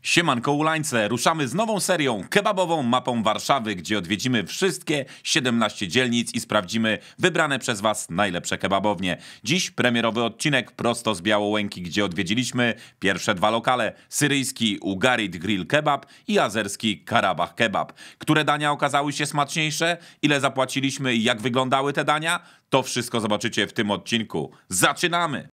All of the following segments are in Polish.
Siemanko Ulańce, ruszamy z nową serią kebabową mapą Warszawy, gdzie odwiedzimy wszystkie 17 dzielnic i sprawdzimy wybrane przez Was najlepsze kebabownie. Dziś premierowy odcinek prosto z Białołęki, gdzie odwiedziliśmy pierwsze dwa lokale: syryjski Ugarit Grill Kebab i azerski Karabach Kebab. Które dania okazały się smaczniejsze, ile zapłaciliśmy i jak wyglądały te dania? To wszystko zobaczycie w tym odcinku. Zaczynamy!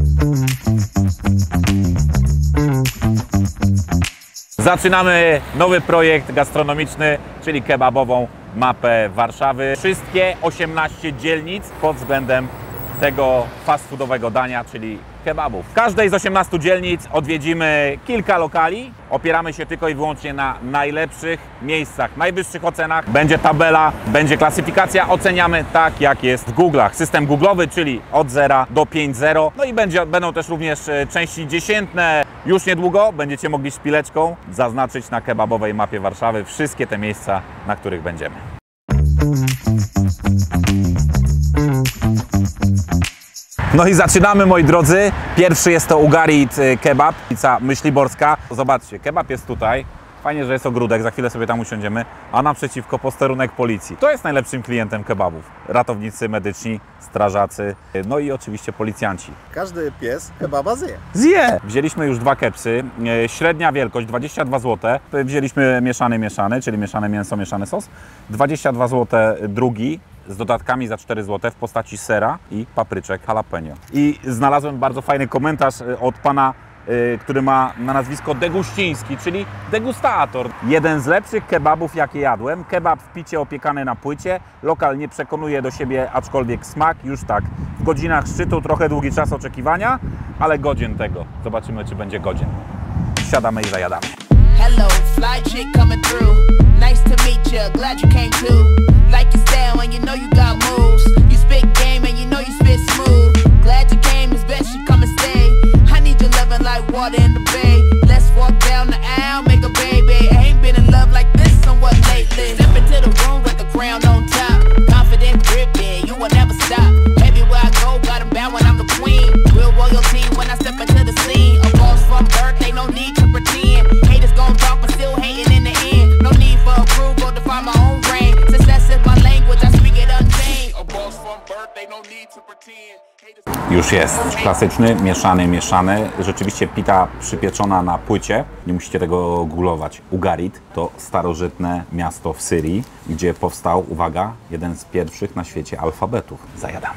Zaczynamy nowy projekt gastronomiczny, czyli kebabową mapę Warszawy. Wszystkie 18 dzielnic pod względem tego fast foodowego dania, czyli kebabów. W każdej z 18 dzielnic odwiedzimy kilka lokali. Opieramy się tylko i wyłącznie na najlepszych miejscach, najwyższych ocenach. Będzie tabela, będzie klasyfikacja. Oceniamy tak, jak jest w Google'ach. System googlowy, czyli od 0 do 5.0. No i będą też również części dziesiętne. Już niedługo będziecie mogli szpileczką zaznaczyć na kebabowej mapie Warszawy wszystkie te miejsca, na których będziemy. No i zaczynamy, moi drodzy. Pierwszy jest to Ugarit Kebab, ulica Myśliborska. Zobaczcie, kebab jest tutaj. Fajnie, że jest ogródek, za chwilę sobie tam usiądziemy. A naprzeciwko posterunek policji. To jest najlepszym klientem kebabów. Ratownicy medyczni, strażacy, no i oczywiście policjanci. Każdy pies kebaba zje. Zje! Wzięliśmy już dwa kepsy. Średnia wielkość 22 zł. Wzięliśmy mieszany, czyli mieszane mięso, mieszany sos. 22 zł drugi, z dodatkami za 4 zł w postaci sera i papryczek jalapeno. I znalazłem bardzo fajny komentarz od pana, który ma na nazwisko Deguściński, czyli degustator. Jeden z lepszych kebabów, jakie jadłem. Kebab w picie opiekany na płycie. Lokal nie przekonuje do siebie, aczkolwiek smak już tak. W godzinach szczytu trochę długi czas oczekiwania, ale godzien tego. Zobaczymy, czy będzie godzien. Siadamy i zajadamy. Hello, fly chick coming through. Nice to meet you, glad you came too. Like your style and you know you got moves. You spit game and you know you spit smooth. Glad you came, it's best you come and stay. I need your loving like water in the bay. Let's walk down the aisle, make a baby. I ain't been in love like this somewhat lately. Step into the room with the crown on top. Confident, gripping, you will never stop. Everywhere I go, got them bound when I'm the queen. Real royalty when I step into the scene. A boss from birth, ain't no need to pretend. Haters gon' talk, but still hating in the end. No need for approval to find my own reign. Success is my language, I speak it unchained. A boss from birth, ain't no need to pretend. Już jest klasyczny, mieszany. Rzeczywiście pita przypieczona na płycie. Nie musicie tego googlować. Ugarit to starożytne miasto w Syrii, gdzie powstał, uwaga, jeden z pierwszych na świecie alfabetów. Zajadamy.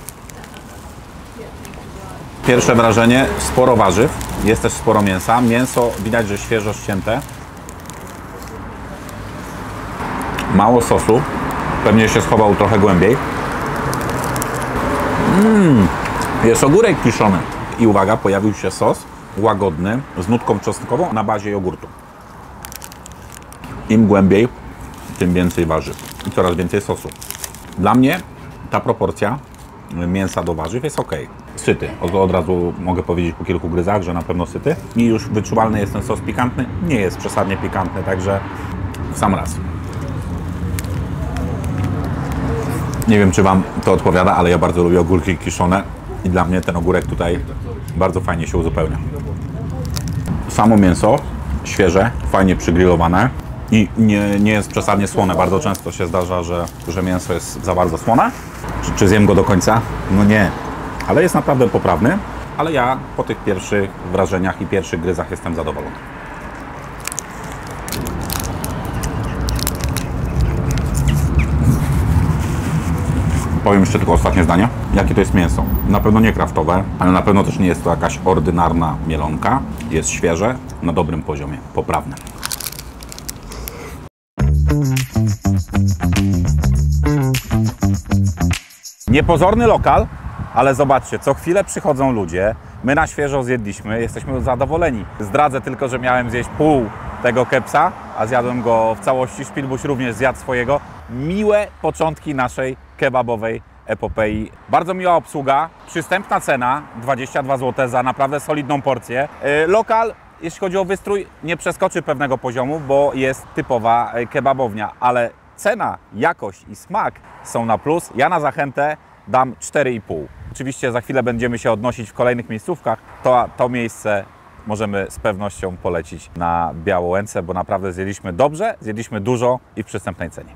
Pierwsze wrażenie, sporo warzyw, jest też sporo mięsa. Mięso widać, że świeżo ścięte. Mało sosu, pewnie się schował trochę głębiej. Jest ogórek kiszony. I uwaga, pojawił się sos łagodny z nutką czosnkową na bazie jogurtu. Im głębiej, tym więcej warzyw i coraz więcej sosu. Dla mnie ta proporcja mięsa do warzyw jest ok. Syty. Od razu mogę powiedzieć po kilku gryzach, że na pewno syty. I już wyczuwalny jest ten sos pikantny. Nie jest przesadnie pikantny, także w sam raz. Nie wiem, czy Wam to odpowiada, ale ja bardzo lubię ogórki kiszone i dla mnie ten ogórek tutaj bardzo fajnie się uzupełnia. Samo mięso świeże, fajnie przygrillowane i nie jest przesadnie słone. Bardzo często się zdarza, że mięso jest za bardzo słone. Czy zjem go do końca? No nie, ale jest naprawdę poprawny. Ale ja po tych pierwszych wrażeniach i pierwszych gryzach jestem zadowolony. Powiem jeszcze tylko ostatnie zdanie. Jakie to jest mięso? Na pewno nie kraftowe, ale na pewno też nie jest to jakaś ordynarna mielonka. Jest świeże, na dobrym poziomie, poprawne. Niepozorny lokal, ale zobaczcie, co chwilę przychodzą ludzie. My na świeżo zjedliśmy, jesteśmy zadowoleni. Zdradzę tylko, że miałem zjeść pół tego kepsa, a zjadłem go w całości. Szpilbuś również zjadł swojego. Miłe początki naszej kebabowej epopei. Bardzo miła obsługa, przystępna cena, 22 zł za naprawdę solidną porcję. Lokal, jeśli chodzi o wystrój, nie przeskoczy pewnego poziomu, bo jest typowa kebabownia, ale cena, jakość i smak są na plus. Ja na zachętę dam 4,5. Oczywiście za chwilę będziemy się odnosić w kolejnych miejscówkach. To miejsce możemy z pewnością polecić na Białołęce, bo naprawdę zjedliśmy dobrze, zjedliśmy dużo i w przystępnej cenie.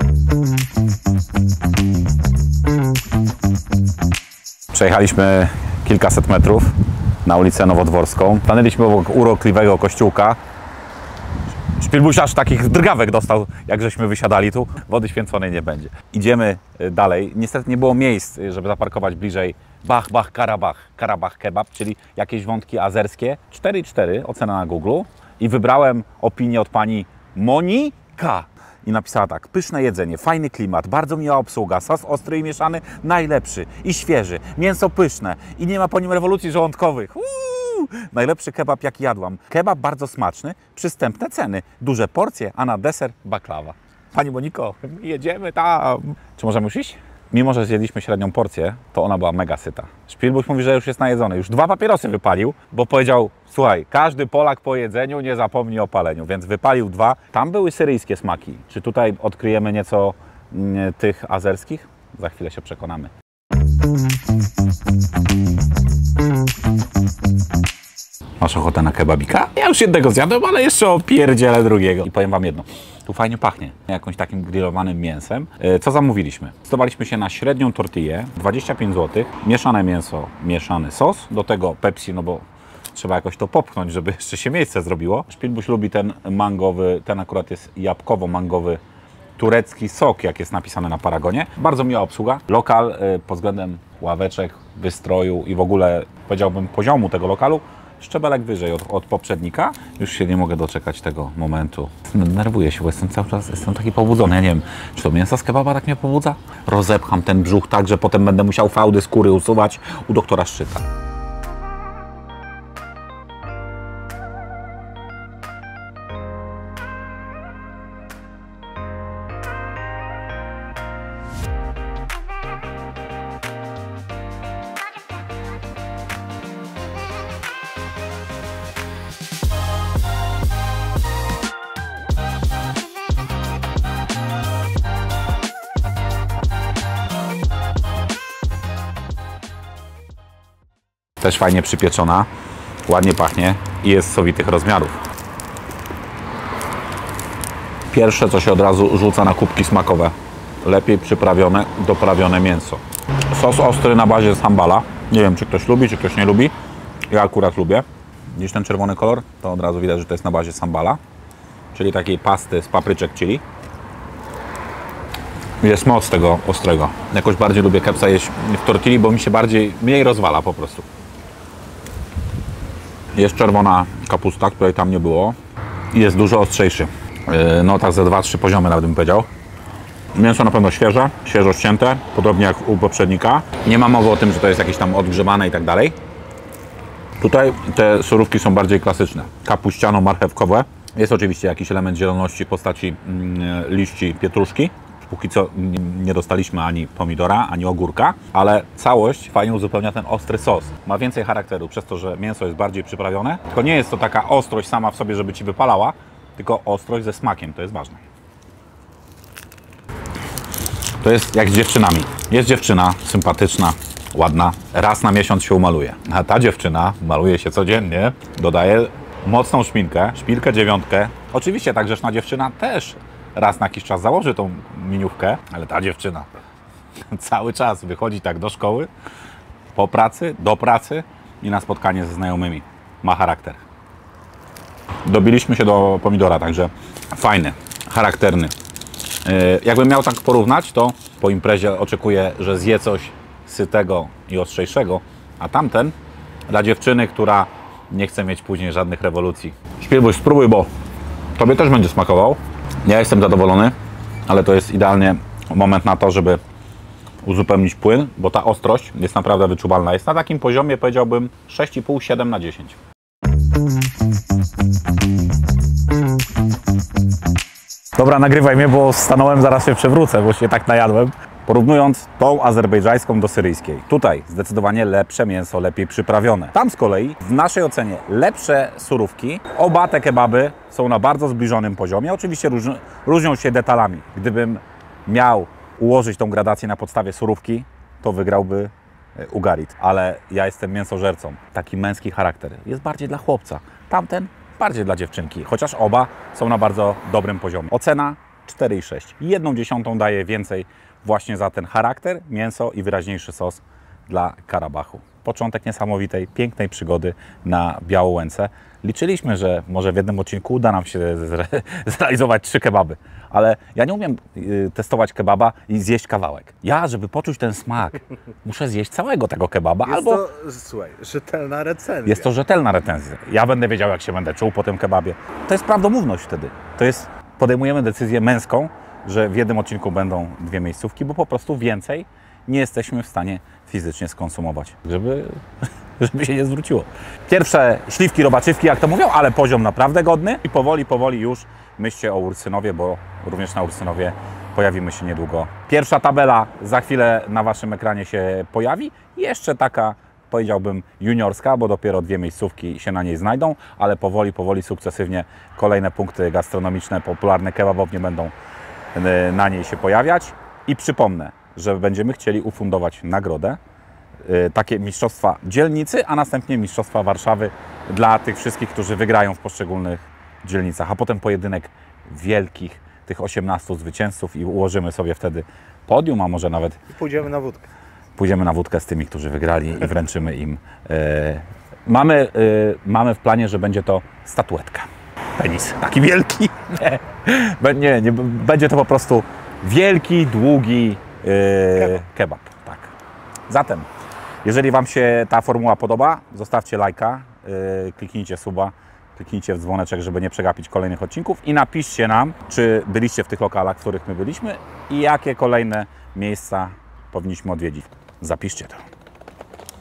Przejechaliśmy kilkaset metrów na ulicę Nowodworską. Stanęliśmy obok urokliwego kościółka. Szpilbuś aż takich drgawek dostał, jak żeśmy wysiadali tu. Wody święconej nie będzie. Idziemy dalej. Niestety nie było miejsc, żeby zaparkować bliżej Bach Karabach. Karabach Kebab, czyli jakieś wątki azerskie. 4,4 ocena na Google. I wybrałem opinię od pani Monika. I napisała tak: pyszne jedzenie, fajny klimat, bardzo miła obsługa, sos ostry i mieszany, najlepszy i świeży, mięso pyszne i nie ma po nim rewolucji żołądkowych. Najlepszy kebab jaki jadłam. Kebab bardzo smaczny, przystępne ceny, duże porcje, a na deser baklawa. Pani Moniko, jedziemy tam. Czy możemy już iść? Mimo że zjedliśmy średnią porcję, to ona była mega syta. Szpilbuś mówi, że już jest najedzony. Już 2 papierosy wypalił, bo powiedział: słuchaj, każdy Polak po jedzeniu nie zapomni o paleniu, więc wypalił 2. Tam były syryjskie smaki. Czy tutaj odkryjemy nieco tych azerskich? Za chwilę się przekonamy. Masz ochotę na kebabika? Ja już jednego zjadłem, ale jeszcze opierdzielę drugiego. I powiem wam jedno, tu fajnie pachnie jakimś takim grillowanym mięsem. Co zamówiliśmy? Zdecydowaliśmy się na średnią tortillę, 25 zł, mieszane mięso, mieszany sos, do tego Pepsi, no bo trzeba jakoś to popchnąć, żeby jeszcze się miejsce zrobiło. Szpilbuś lubi ten mangowy, ten akurat jest jabłkowo-mangowy turecki sok, jak jest napisane na paragonie. Bardzo miła obsługa. Lokal pod względem ławeczek, wystroju i w ogóle, powiedziałbym, poziomu tego lokalu szczebelek wyżej od poprzednika. Już się nie mogę doczekać tego momentu. Nerwuję się, bo jestem cały czas taki pobudzony. Ja nie wiem, czy to mięso z kebaba tak mnie pobudza? Rozepcham ten brzuch tak, że potem będę musiał fałdy skóry usuwać u doktora Szczyta. Też fajnie przypieczona, ładnie pachnie i jest sowitych rozmiarów. Pierwsze, co się od razu rzuca na kubki smakowe. Lepiej przyprawione, doprawione mięso. Sos ostry na bazie sambala. Nie wiem, czy ktoś lubi, czy ktoś nie lubi. Ja akurat lubię. Widzisz ten czerwony kolor? To od razu widać, że to jest na bazie sambala, czyli takiej pasty z papryczek chili. Jest moc tego ostrego. Jakoś bardziej lubię kepsa jeść w tortilli, bo mi się mniej rozwala po prostu. Jest czerwona kapusta, której tam nie było. I jest dużo ostrzejszy. No tak ze 2-3 poziomy nawet bym powiedział. Mięso na pewno świeże, świeżo ścięte, podobnie jak u poprzednika. Nie ma mowy o tym, że to jest jakieś tam odgrzebane i tak dalej. Tutaj te surówki są bardziej klasyczne. Kapuściano-marchewkowe. Jest oczywiście jakiś element zieloności w postaci liści pietruszki. Póki co nie dostaliśmy ani pomidora, ani ogórka, ale całość fajnie uzupełnia ten ostry sos. Ma więcej charakteru przez to, że mięso jest bardziej przyprawione. Tylko nie jest to taka ostrość sama w sobie, żeby ci wypalała, tylko ostrość ze smakiem, to jest ważne. To jest jak z dziewczynami. Jest dziewczyna sympatyczna, ładna, raz na miesiąc się umaluje. A ta dziewczyna maluje się codziennie, dodaje mocną szminkę, szpilkę 9. Oczywiście ta grzeczna dziewczyna też raz na jakiś czas założy tą miniówkę, ale ta dziewczyna cały czas wychodzi tak do szkoły, po pracy, do pracy i na spotkanie ze znajomymi. Ma charakter. Dobiliśmy się do pomidora, także fajny, charakterny. Jakbym miał tak porównać, to po imprezie oczekuję, że zje coś sytego i ostrzejszego, a tamten dla dziewczyny, która nie chce mieć później żadnych rewolucji. Szpilbuś, spróbuj, bo tobie też będzie smakował. Ja jestem zadowolony, ale to jest idealnie moment na to, żeby uzupełnić płyn, bo ta ostrość jest naprawdę wyczuwalna. Jest na takim poziomie, powiedziałbym, 6,5-7 na 10. Dobra, nagrywaj mnie, bo stanąłem, zaraz się przewrócę, bo się tak najadłem. Porównując tą azerbejdżańską do syryjskiej. Tutaj zdecydowanie lepsze mięso, lepiej przyprawione. Tam z kolei, w naszej ocenie, lepsze surówki. Oba te kebaby są na bardzo zbliżonym poziomie. Oczywiście różnią się detalami. Gdybym miał ułożyć tą gradację na podstawie surówki, to wygrałby Ugarit, ale ja jestem mięsożercą. Taki męski charakter jest bardziej dla chłopca. Tamten bardziej dla dziewczynki, chociaż oba są na bardzo dobrym poziomie. Ocena 4,6. 1/10 daje więcej właśnie za ten charakter, mięso i wyraźniejszy sos dla Karabachu. Początek niesamowitej, pięknej przygody na Białołęce. Liczyliśmy, że może w jednym odcinku uda nam się zrealizować 3 kebaby, ale ja nie umiem testować kebaba i zjeść kawałek. Ja, żeby poczuć ten smak, muszę zjeść całego tego kebaba. Jest albo to, słuchaj, rzetelna recenzja. jest to rzetelna recenzja. Ja będę wiedział, jak się będę czuł po tym kebabie. To jest prawdomówność wtedy. To jest, podejmujemy decyzję męską, że w jednym odcinku będą 2 miejscówki, bo po prostu więcej nie jesteśmy w stanie fizycznie skonsumować, żeby się nie zwróciło. Pierwsze śliwki, robaczywki, jak to mówią, ale poziom naprawdę godny i powoli już myślcie o Ursynowie, bo również na Ursynowie pojawimy się niedługo. Pierwsza tabela za chwilę na Waszym ekranie się pojawi. Jeszcze taka, powiedziałbym, juniorska, bo dopiero 2 miejscówki się na niej znajdą, ale powoli, sukcesywnie kolejne punkty gastronomiczne, popularne kebabownie będą na niej się pojawiać. I przypomnę, że będziemy chcieli ufundować nagrodę, takie mistrzostwa dzielnicy, a następnie mistrzostwa Warszawy dla tych wszystkich, którzy wygrają w poszczególnych dzielnicach, a potem pojedynek wielkich, tych 18 zwycięzców i ułożymy sobie wtedy podium, a może nawet I pójdziemy na wódkę. pójdziemy na wódkę z tymi, którzy wygrali i wręczymy im. Mamy w planie, że będzie to statuetka. Penis taki wielki. Nie, będzie to po prostu wielki, długi kebab. Tak. Zatem, jeżeli Wam się ta formuła podoba, zostawcie lajka, kliknijcie suba, kliknijcie w dzwoneczek, żeby nie przegapić kolejnych odcinków i napiszcie nam, czy byliście w tych lokalach, w których my byliśmy i jakie kolejne miejsca powinniśmy odwiedzić. Zapiszcie to.